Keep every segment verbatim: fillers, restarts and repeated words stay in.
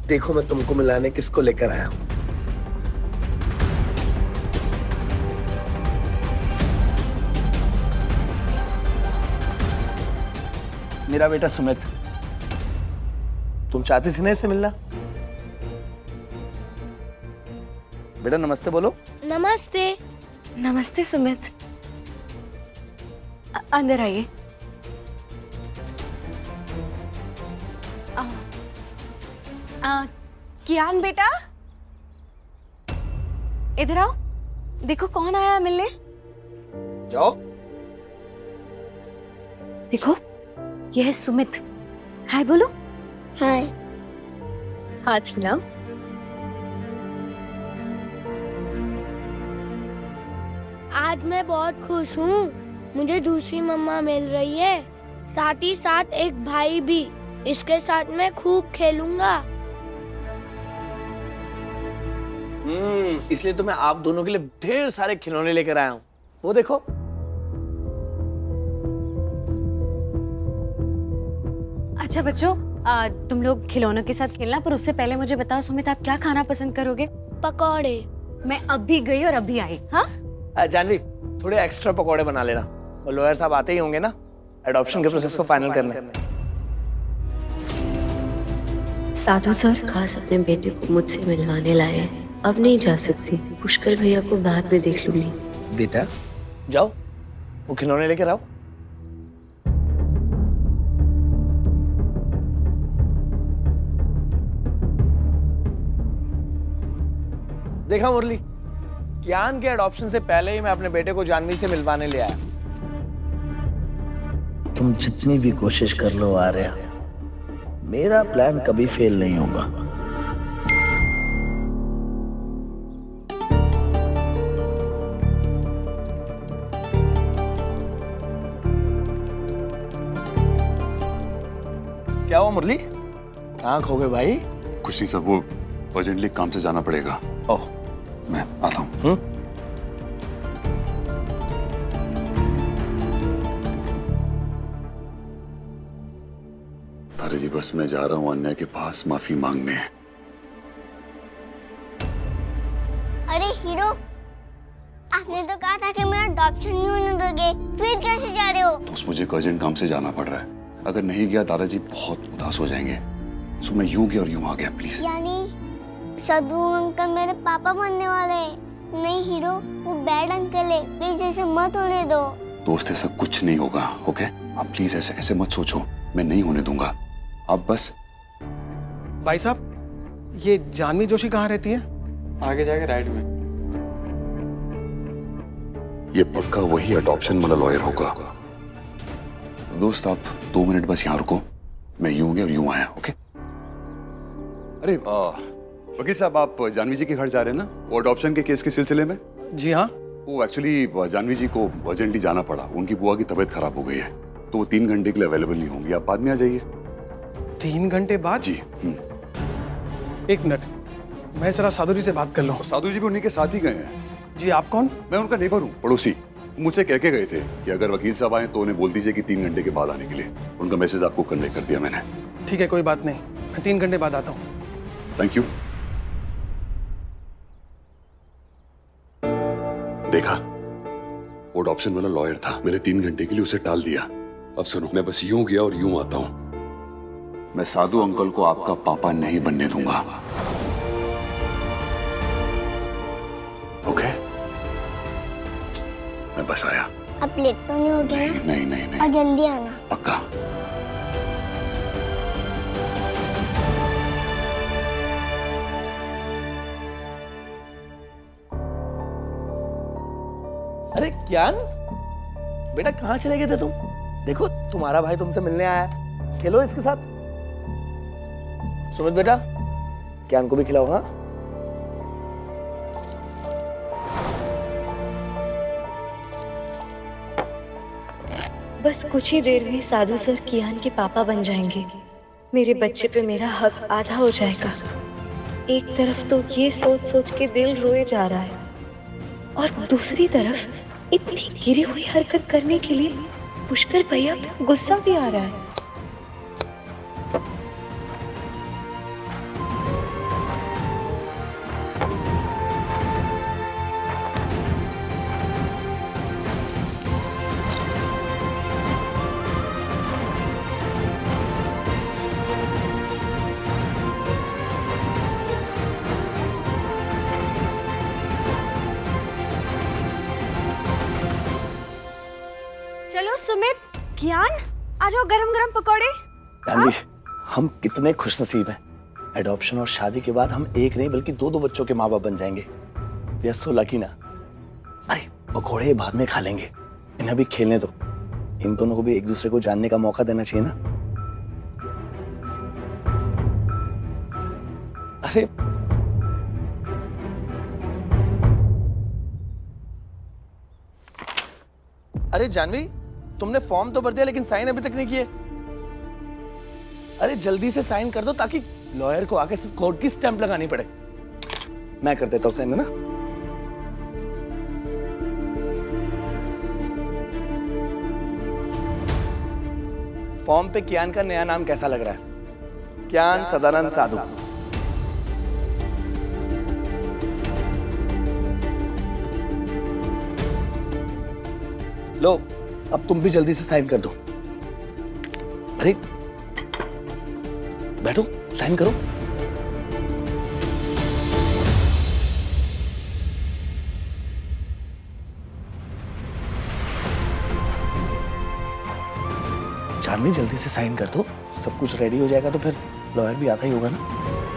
देखो मैं तुमको मिलाने किसको लेकर आया हूँ। मेरा बेटा सुमित। तुम चाहती थी ना इससे मिलना? बेटा नमस्ते बोलो। नमस्ते। नमस्ते सुमित। अंदर आइए। कियान बेटा इधर आओ, देखो कौन आया मिलने। जाओ। देखो यह है सुमित। हाय बोलो। हाय। हाथ हिलाओ। आज मैं बहुत खुश हूँ, मुझे दूसरी मम्मा मिल रही है, साथ ही साथ एक भाई भी। इसके साथ मैं खूब खेलूंगा। हम्म, इसलिए तो मैं आप दोनों के लिए ढेर सारे खिलौने लेकर आया हूँ। वो देखो। अच्छा बच्चों, आ, तुम लोग खिलौनों के साथ खेलना, पर उससे पहले मुझे बताओ सुमित, आप क्या खाना पसंद करोगे? पकौड़े। मैं अभी गई और अभी आई। हाँ जानवी, थोड़े एक्स्ट्रा पकौड़े बना लेना। और लॉयर साहब आते ही होंगे ना एडॉप्शन के प्रोसेस को फाइनल करने। साधु सर खास अपने बेटे को मुझसे मिलवाने लाए हैं। अब नहीं जा सकती, पुष्कर भैया को बाद में देख लूंगी। बेटा जाओ, वो खिलौने लेकर आओ। देखा मुरली, कियान के एडॉप्शन से पहले ही मैं अपने बेटे को जानवी से मिलवाने ले आया। तुम जितनी भी कोशिश कर लो आर्या, मेरा प्लान कभी फेल नहीं होगा। क्या हुआ मुरली, कहाँ खो गए भाई? कुछ नहीं सर, वो अर्जेंटली काम से जाना पड़ेगा। ओह, मैं आता हूँ। तारे जी बस मैं जा रहा हूँ अन्या के पास माफी मांगने। अरे हीरो, आपने तो कहा था कि मेरा अडॉप्शन नहीं होने दोगे, फिर कैसे जा रहे हो? तो मुझे अर्जेंट काम से जाना पड़ रहा है। अगर नहीं गया तारा जी बहुत उदास हो जाएंगे, सो मैं यूं गया और यूं आ गया। प्लीज। यानी साधु अंकल मेरे पापा बनने वाले हैं? नहीं हीरो, वो बैड अंकल है, प्लीज ऐसे मत होने दो। दोस्त ऐसा कुछ नहीं होगा, ओके? आप प्लीज ऐसे ऐसे मत सोचो, मैं नहीं होने दूंगा। आप बस। भाई साहब, ये जानवी जोशी कहाँ रहती है? आगे जाके राइट में। ये पक्का वही अडॉप्शन वाला लॉयर होगा। दोस्त आप दो मिनट बस यहाँ रुको, मैं यूं गया और यूं आया, ओके? अरे वकील साहब, आप जानवी जी के घर जा रहे हैं ना, वो अडॉप्शन के केस के सिलसिले में? जी हाँ। वो एक्चुअली जानवी जी को अर्जेंटली जाना पड़ा, उनकी बुआ की तबीयत खराब हो गई है, तो वो तीन घंटे के लिए अवेलेबल नहीं होंगी। आप बाद में आ जाइए। तीन घंटे बाद? जी। एक मिनट, मैं जरा साधु जी से बात कर लूं। साधु जी भी उन्हीं के साथ ही गए हैं। जी आप कौन? मैं उनका नेबर हूँ, पड़ोसी। मुझसे कह के गए थे कि अगर वकील साहब आए तो उन्हें बोल दीजिए कि तीन घंटे के बाद आने के लिए। उनका मैसेज आपको कन्वे कर दिया मैंने। ठीक है, कोई बात नहीं, मैं तीन घंटे बाद आता हूँ। Thank you. देखा, वो अडॉप्शन वाला लॉयर था, मैंने तीन घंटे के लिए उसे टाल दिया। अब सुनो, मैं बस यूं गया और यूं आता हूं। मैं साधु अंकल को आपका पापा नहीं बनने दूंगा, ओके? मैं बस आया। अब लेट तो नहीं हो गया? नहीं नहीं नहीं, नहीं। और जल्दी आना, पक्का। अरे कियान बेटा, कहाँ चले गए थे तुम? देखो तुम्हारा भाई तुमसे मिलने आया है, खेलो इसके साथ। सुमित बेटा, कियान को भी खिलाओ। हाँ बस कुछ ही देर में साधु सर कियान के पापा बन जाएंगे। मेरे बच्चे पे मेरा हक आधा हो जाएगा। एक तरफ तो ये सोच सोच के दिल रोए जा रहा है, और दूसरी तरफ इतनी गिरी हुई हरकत करने के लिए पुष्कर भैया पे गुस्सा भी आ रहा है। कियान, आ जाओ गरम गरम पकौड़े। जानवी, हम कितने खुशनसीब हैं। एडॉप्शन और शादी के बाद हम एक नहीं बल्कि दो दो बच्चों के माँ बाप बन जाएंगे। वी आर सो लकी ना। अरे पकौड़े बाद में खा लेंगे, इन्हें भी खेलने दो। इन दोनों को भी एक दूसरे को जानने का मौका देना चाहिए ना। अरे अरे जानवी, तुमने फॉर्म तो भर दिया लेकिन साइन अभी तक नहीं किए। अरे जल्दी से साइन कर दो ताकि लॉयर को आके सिर्फ कोर्ट की स्टैंप लगानी पड़े। मैं कर देता हूँ साइन, है ना। फॉर्म पे कियान का नया नाम कैसा लग रहा है? कियान सदानंद साधु। लो, अब तुम भी जल्दी से साइन कर दो। अरे बैठो, साइन करो। जानवी जल्दी से साइन कर दो, सब कुछ रेडी हो जाएगा तो फिर लॉयर भी आता ही होगा ना।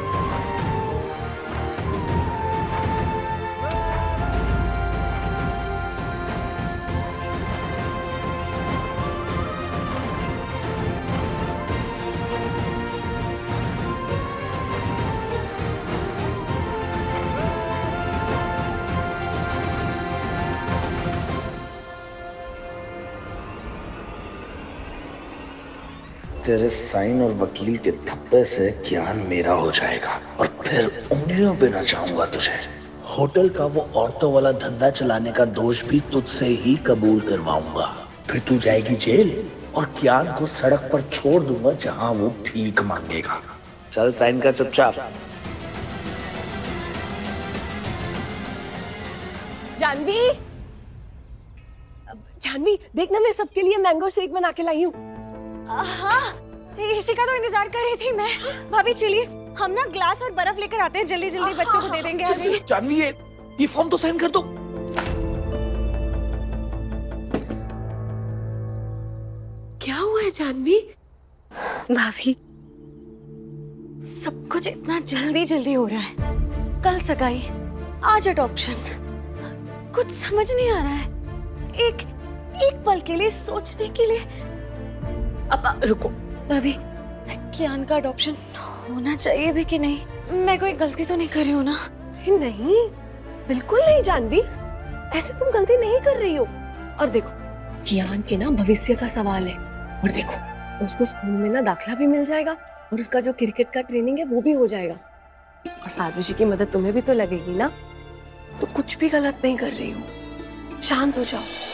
तेरे साइन और वकील के थप्पे से ज्ञान मेरा हो जाएगा और फिर उंगलियों पे नचाऊंगा तुझे। होटल का वो औरतों वाला धंधा चलाने का दोष भी तुझसे ही कबूल करवाऊंगा। फिर तू जाएगी जेल और ज्ञान को सड़क पर छोड़ दूंगा जहां वो भीख मांगेगा। चल साइन कर चुपचाप। जानवी, जानवी देखना, मैं सबके लिए मैंगो शेक बना के लाई हूँ। हाँ, इसी का तो इंतजार कर रही थी मैं। भाभी चलिए, हम ना ग्लास और बर्फ लेकर आते हैं, जल्दी जल्दी बच्चों को दे देंगे। आज जानवी ये ये फॉर्म तो साइन कर दो। क्या हुआ है जानवी? भाभी, सब कुछ इतना जल्दी जल्दी हो रहा है। कल सगाई, आज अडॉप्शन, कुछ समझ नहीं आ रहा है। एक एक पल के लिए सोचने के लिए। अब रुको भाभी, कियान का अडॉप्शन होना चाहिए भी कि नहीं? मैं कोई गलती तो नहीं कर रही हूँ ना? नहीं, बिल्कुल नहीं जानवी, ऐसे तुम गलती नहीं कर रही हो। और देखो, कियान के ना भविष्य का सवाल है, और देखो उसको स्कूल में ना दाखिला भी मिल जाएगा और उसका जो क्रिकेट का ट्रेनिंग है वो भी हो जाएगा। और साधु जी की मदद तुम्हें भी तो लगेगी ना, तो कुछ भी गलत नहीं कर रही हूँ। शांत हो जाओ।